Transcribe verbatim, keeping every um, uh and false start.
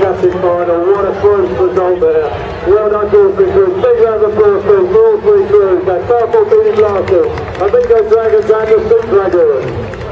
fantastic final. What a close result there. Well done to all three crews. Big round of applause please for all three crews. That's Purple beating Blasters, Amigo Dragons and the Sea Dragons.